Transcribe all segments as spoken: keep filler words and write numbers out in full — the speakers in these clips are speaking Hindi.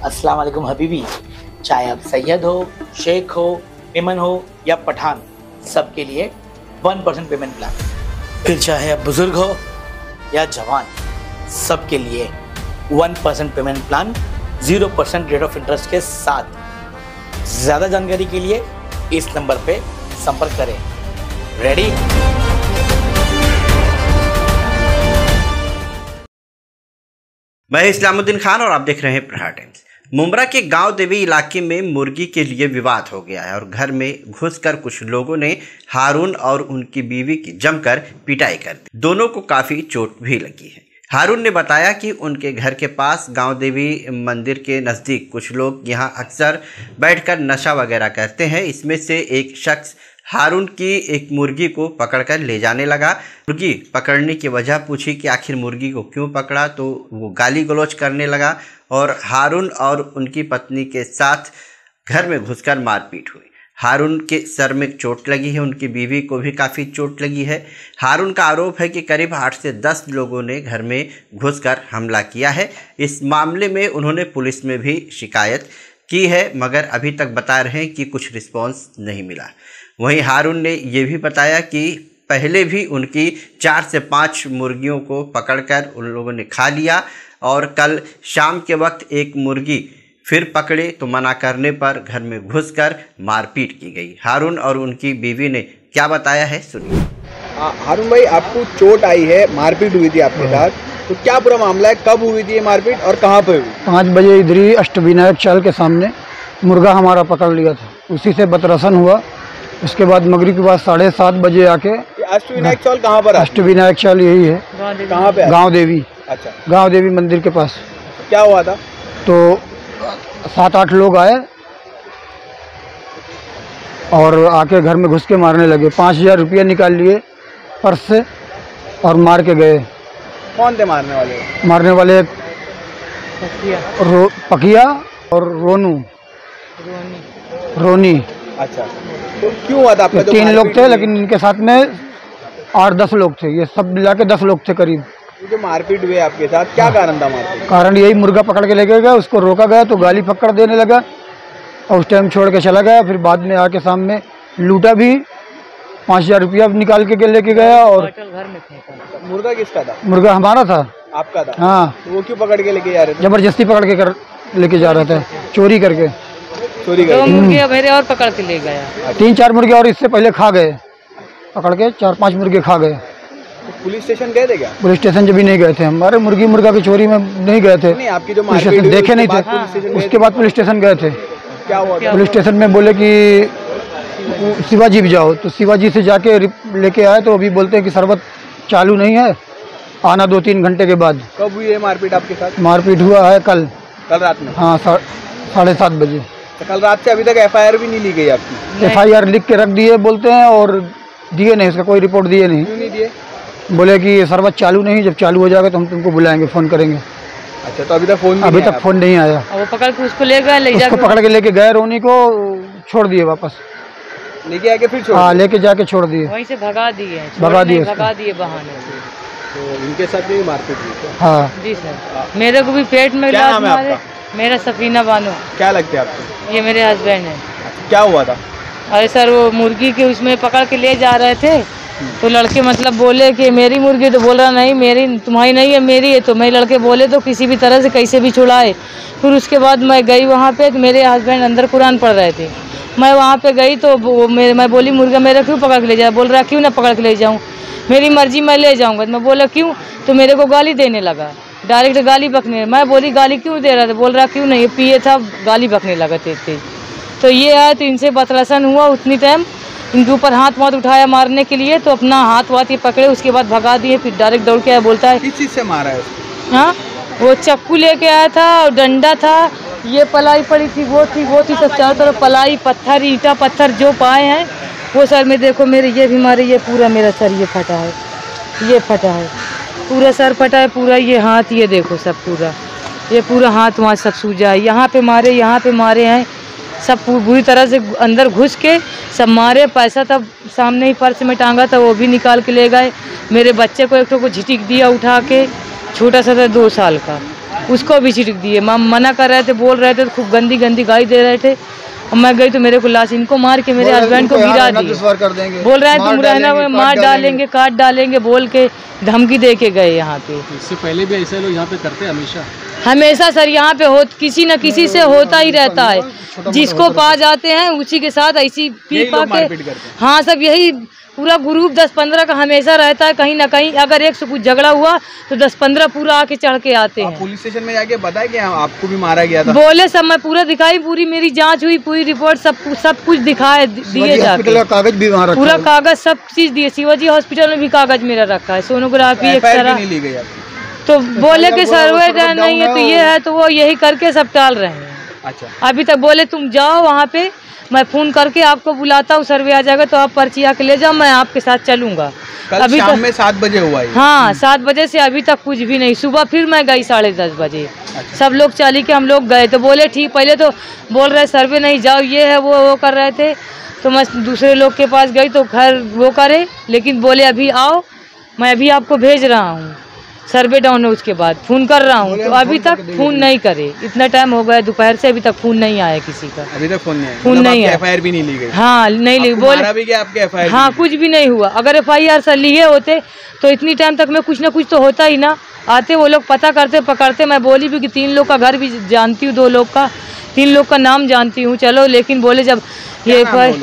अस्सलाम वालेकुम हबीबी। चाहे आप सैयद हो, शेख हो, मेमन हो या पठान, सबके लिए वन परसेंट पेमेंट प्लान। फिर चाहे आप बुजुर्ग हो या जवान, सबके लिए one percent payment plan zero percent rate of interest के साथ। ज़्यादा जानकारी के लिए इस नंबर पे संपर्क करें। रेडी? मैं इस्लामुद्दीन खान और आप देख रहे हैं प्रहार टाइम्स। मुंब्रा के गांव देवी इलाके में मुर्गी के लिए विवाद हो गया है और घर में घुसकर कुछ लोगों ने हारून और उनकी बीवी की जमकर पिटाई कर दी। दोनों को काफ़ी चोट भी लगी है। हारून ने बताया कि उनके घर के पास गांव देवी मंदिर के नज़दीक कुछ लोग यहां अक्सर बैठकर नशा वगैरह करते हैं। इसमें से एक शख्स हारून की एक मुर्गी को पकड़कर ले जाने लगा। मुर्गी पकड़ने की वजह पूछी कि आखिर मुर्गी को क्यों पकड़ा, तो वो गाली गलौज करने लगा और हारून और उनकी पत्नी के साथ घर में घुसकर मारपीट हुई। हारून के सर में चोट लगी है, उनकी बीवी को भी काफ़ी चोट लगी है। हारून का आरोप है कि करीब आठ से दस लोगों ने घर में घुसकर हमला किया है। इस मामले में उन्होंने पुलिस में भी शिकायत की है, मगर अभी तक बता रहे हैं कि कुछ रिस्पॉन्स नहीं मिला। वहीं हारून ने यह भी बताया कि पहले भी उनकी चार से पाँच मुर्गियों को पकड़कर उन लोगों ने खा लिया और कल शाम के वक्त एक मुर्गी फिर पकड़े तो मना करने पर घर में घुसकर मारपीट की गई। हारून और उनकी बीवी ने क्या बताया है, सुनिए। हारून भाई, आपको चोट आई है, मारपीट हुई थी आपके साथ, तो क्या पूरा मामला है? कब हुई थी ये मारपीट और कहाँ पे हुई? पाँच बजे इधर ही अष्टविनायक चाल के सामने मुर्गा हमारा पकड़ लिया था, उसी से बतरसन हुआ। उसके बाद मगरिब के बाद साढ़े सात बजे आके अष्टविनायक चाल कहाँ पर? अष्टविनायक चाल यही है, कहाँ पे? गांव देवी। अच्छा, गांव देवी मंदिर के पास। क्या हुआ था? तो सात आठ लोग आए और आके घर में घुस के मारने लगे। पाँच हजार रुपया निकाल लिए पर्स से और मार के गए। कौन थे मारने वाले? मारने वाले रो, पकिया और रोनू रोनी, रोनी। अच्छा, तो क्यों हुआ था आपका? तो तीन लोग थे, लेकिन इनके साथ में आठ दस लोग थे। ये सब मिला के दस लोग थे करीब। ये जो मारपीट हुई आपके साथ, क्या कारण था मारपीट? कारण यही, मुर्गा पकड़ के लेके गया, उसको रोका गया तो गाली पकड़ देने लगा और उस टाइम छोड़ के चला गया। फिर बाद में आके सामने लूटा भी, पाँच हजार रुपया निकाल के लेके गया। और मुर्गा किसका था? मुर्गा हमारा था। आपका था? हाँ। तो वो क्यों पकड़ के लेके जा रहे थे? जबरदस्ती पकड़ के कर लेके जा रहा था, चोरी करके। चोरी करके? दो मुर्गे मेरे और पकड़ के ले गया। तीन चार मुर्गे और इससे पहले खा गए, पकड़ के चार पाँच मुर्गे खा गए। तो पुलिस स्टेशन गए थे क्या? पुलिस स्टेशन जब भी नहीं गए थे, हमारे मुर्गी मुर्गा की चोरी में नहीं गए थे। नहीं, आपकी जो पुलिस स्टेशन देखे नहीं थे। उसके बाद पुलिस स्टेशन गए थे। क्या हुआ? पुलिस स्टेशन में बोले कि शिवाजी भी जाओ, तो शिवाजी से जाके लेके आए तो अभी बोलते हैं कि शरबत चालू नहीं है, आना दो तीन घंटे के बाद। कब हुई है मारपीट आपके साथ? मारपीट हुआ है कल। कल रात में? हाँ, साढ़े सात बजे। तो कल रात से अभी तक एफ आई आर भी नहीं ली गई आपकी? एफ आई आर लिख के रख दिए बोलते हैं और दिए नहीं, उसका कोई रिपोर्ट दिए नहीं। क्यों नहीं दिए? बोले कि शरबत चालू नहीं, जब चालू हो जाएगा तो हम तुमको बुलाएंगे, फ़ोन करेंगे। अच्छा, तो अभी तक फ़ोन अभी तक फ़ोन नहीं आया। वो पकड़ के उसको ले गए, ले उसको पकड़ के लेके गए, रोनी को छोड़ दिए वापस। लेके आके फिर छोड़? हाँ, लेके जाके छोड़ दिए, वहीं से भगा दिए। भगा दिए भगा दिए बहाने से। तो इनके साथ भी मारपीट हुई? हाँ जी सर, मेरे को भी पेट में क्या नाम है आपका? मेरा सफीना बानो। क्या लगते हैं आपको? ये मेरे हस्बैंड है। क्या हुआ था? अरे सर, वो मुर्गी के उसमें पकड़ के ले जा रहे थे, तो लड़के मतलब बोले कि मेरी मुर्गी, तो बोल रहा नहीं मेरी, तुम्हारी नहीं है मेरी है। तो मैं लड़के बोले तो किसी भी तरह से कैसे भी छुड़ाए। फिर उसके बाद मैं गई वहाँ पे, तो मेरे हस्बैंड अंदर कुरान पढ़ रहे थे। मैं वहाँ पे गई तो वो मेरे मैं बोली मुर्गा मेरा क्यों पकड़ के ले जाए? बोल रहा क्यों ना पकड़ के ले जाऊँ, मेरी मर्जी, मैं ले जाऊँगा। मैं बोला क्यों? तो मेरे को गाली देने लगा, डायरेक्ट गाली बकने। मैं बोली गाली क्यों दे रहा था? बोल रहा क्यों नहीं, पिए था, गाली बकने लगा थे। तो ये है, तो इनसे बतरसन हुआ। उतनी टाइम इनके ऊपर हाथ वाथ उठाया मारने के लिए, तो अपना हाथ वाथ ये पकड़े, उसके बाद भगा दिए। फिर डायरेक्ट दौड़ के आया, बोलता है किस चीज़ से मारा है? हाँ, वो चक्कू लेके आया था और डंडा था, ये पलाई पड़ी थी, वो थी वो थी सब चारों तरफ पलाई, पत्थर, ईंटा पत्थर जो पाए हैं वो सर में देखो मेरे ये भी मारे। ये पूरा मेरा सर ये फटा है, ये फटा है, पूरा सर फटा है, पूरा ये हाथ, ये देखो सब पूरा, ये पूरा हाथ वहाँ सब सूजा है। यहाँ पे मारे, यहाँ पे मारे हैं, सब बुरी तरह से अंदर घुस के सब मारे। पैसा तब सामने ही पर्स में टांगा था, वो भी निकाल के ले गए। मेरे बच्चे को एक तो को झिटिक दिया उठा के, छोटा सा था दो साल का, उसको भी छिड़क दिए। हम मना कर रहे थे, बोल रहे थे तो खूब गंदी गंदी गाली दे रहे थे। और मैं गई तो मेरे को लाश इनको मार के मेरे हस्बैंड को गिरा दिए। बोल रहे हैं तुम रहना में मार डालेंगे, काट डालेंगे, बोल के धमकी दे के गए यहाँ पे। इससे पहले भी ऐसे लोग यहाँ पे करते हैं हमेशा हमेशा सर यहाँ पे हो किसी न किसी से होता ही रहता है। जिसको पा जाते हैं उसी के साथ ऐसी पी पा के। हाँ सब यही पूरा ग्रुप दस पंद्रह का हमेशा रहता है। कहीं ना कहीं अगर एक से कुछ झगड़ा हुआ तो दस पंद्रह पूरा आके चढ़ के आते हैं। पुलिस स्टेशन में जाके बताया कि आपको भी मारा गया था? बोले सब मैं पूरा दिखाई, पूरी मेरी जांच हुई, पूरी रिपोर्ट सब सब कुछ दिखाए दिए जाके। कागज भी वहाँ रखा पूरा कागज सब चीज दिए। शिवाजी हॉस्पिटल में भी कागज मेरा रखा है, सोनोग्राफी एक्सरा। तो बोले कि सर्वे नहीं है तो ये है तो वो यही करके सब टाल रहे हैं। अच्छा अभी तक बोले तुम जाओ वहाँ पे, मैं फोन करके आपको बुलाता हूँ, सर्वे आ जाएगा तो आप पर्ची आके ले जाओ, मैं आपके साथ चलूंगा। कल अभी शाम तक में सात बजे हुआ है। हाँ सात बजे से अभी तक कुछ भी नहीं। सुबह फिर मैं गई साढ़े दस बजे। अच्छा। सब लोग चली के हम लोग गए तो बोले ठीक, पहले तो बोल रहे सर्वे नहीं जाओ, ये है वो वो कर रहे थे। तो मैं दूसरे लोग के पास गई तो खैर वो करे, लेकिन बोले अभी आओ, मैं अभी आपको भेज रहा हूँ। सर्वे डाउन है उसके बाद फोन कर रहा हूँ तो अभी तक फोन नहीं करे। इतना टाइम हो गया दोपहर से, अभी तक फोन नहीं आया किसी का। अभी तक फोन नहीं आया? फोन नहीं है। एफ आई आर भी नहीं ली गई? हाँ नहीं ली। बोले भी क्या आपके एफ आई आर? हाँ कुछ भी नहीं हुआ। अगर एफ आई आर सर लिए होते तो इतनी टाइम तक में कुछ ना कुछ तो होता ही ना। आते वो लोग पता करते पकड़ते। मैं बोली भी कि तीन लोग का घर भी जानती हूँ, दो लोग का, तीन लोग का नाम जानती हूँ, चलो। लेकिन बोले जब ये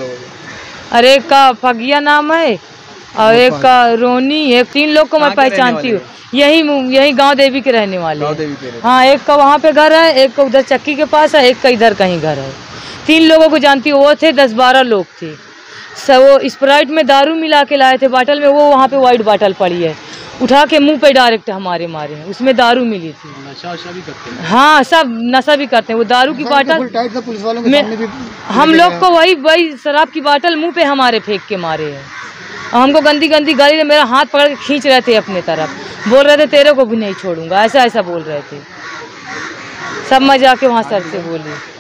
अरे एक का फगिया नाम है और एक का रोनी, एक तीन लोग को मैं पहचानती हूँ। यही यही गांव देवी के रहने वाले हैं। हाँ एक का वहाँ पे घर है, एक का उधर चक्की के पास है, एक का इधर कहीं घर है। तीन लोगों को जानती हूँ। वो थे दस बारह लोग थे। सब वो स्प्राइट में दारू मिला के लाए थे बाटल में। वो वहाँ पे वाइट बाटल पड़ी है, उठा के मुंह पे डायरेक्ट हमारे मारे हैं। उसमें दारू मिली थी। नशा वशा भी करते हैं? हाँ सब नशा भी करते हैं। वो दारू की बाटल पुलिस वालों के सामने भी हम लोग को वही वही शराब की बाटल मुँह पे हमारे फेंक के मारे हैं। हमको गंदी गंदी गाली ने मेरा हाथ पकड़ के खींच रहे थे अपने तरफ। बोल रहे थे तेरे को भी नहीं छोड़ूंगा, ऐसा ऐसा बोल रहे थे सब। मैं जाके वहाँ सर से बोली।